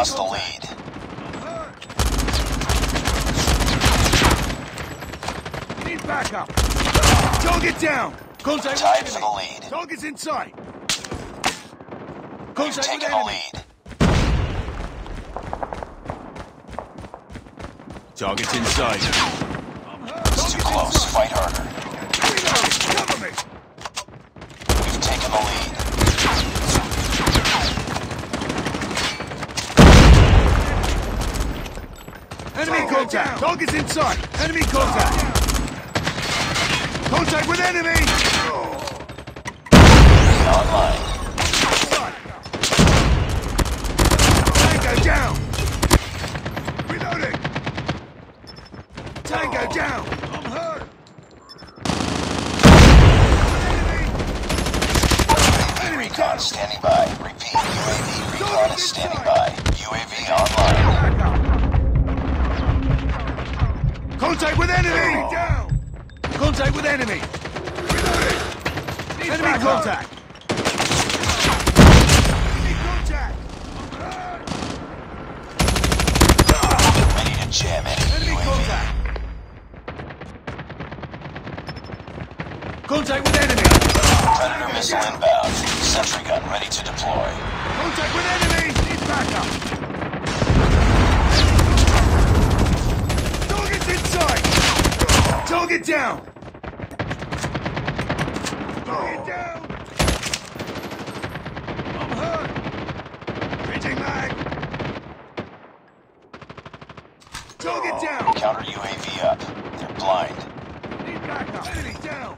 lost the lead. Need backup. Target down. Contact Tied with for the enemy. lead. Target's in sight. You've Contact with taken the enemy. lead. Target's in sight. It's too close. Fight harder. Cover me. You've taken the lead. Enemy contact. Target's in sight. Enemy contact. Contact with enemy. Online. Tango down. Reloading. Tango down. I'm hurt. UAV recon standing by. Repeat, UAV recon is standing by. UAV online. Contact with enemy. Down. Contact with enemy. Reloading. Enemy contact. Enemy contact. Ready to jam enemy Enemy UAV. contact. Contact with enemy. Predator missile inbound. Sentry gun ready to deploy. Contact with enemy. Need backup. Target's in sight. Target down. Target down. I'm hurt. Changing mag. Target down. Counter UAV up. They're blind. Need backup. Enemy down.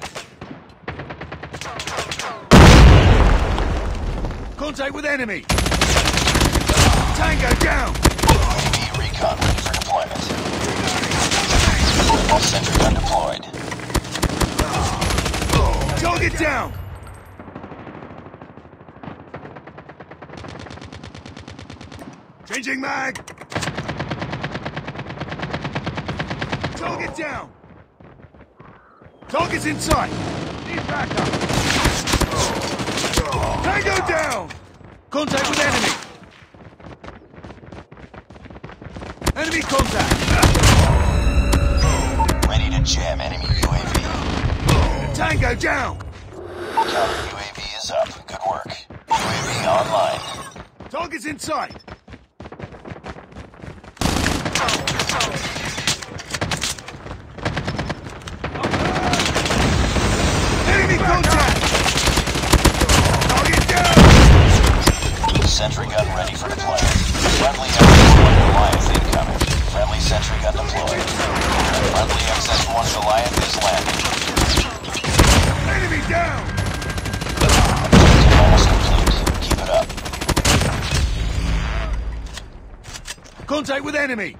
Contact with enemy. Tango down. UAV recon ready for deployment. Sentry gun deployed. Target down. Changing mag. Target down. Target's in sight. Need backup. Tango down. Contact with enemy. Enemy contact. Ready to jam enemy UAV. Tango down. Counter UAV is up. Good work. UAV online. Target's in sight. Enemy contact. Target down. Sentry gun ready for deployment. Friendly XS-1 Goliath incoming. Friendly sentry gun deployed. Friendly XS-1 Goliath is landing. Enemy down. Objective almost complete. Keep it up. Contact with enemy.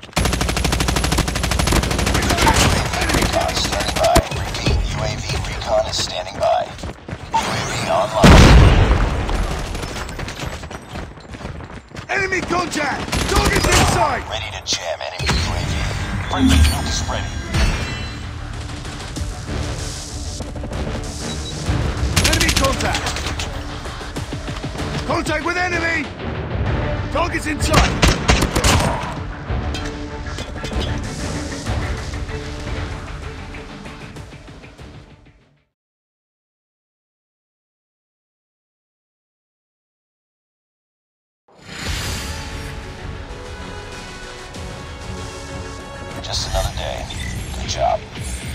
Recon standing by. Repeat, UAV recon is standing by. UAV online. Enemy contact. Target's in sight. Ready to jam enemy UAV. Friendly nuke is ready. Enemy contact. Contact with enemy. Target's in sight. Just another day. Good job.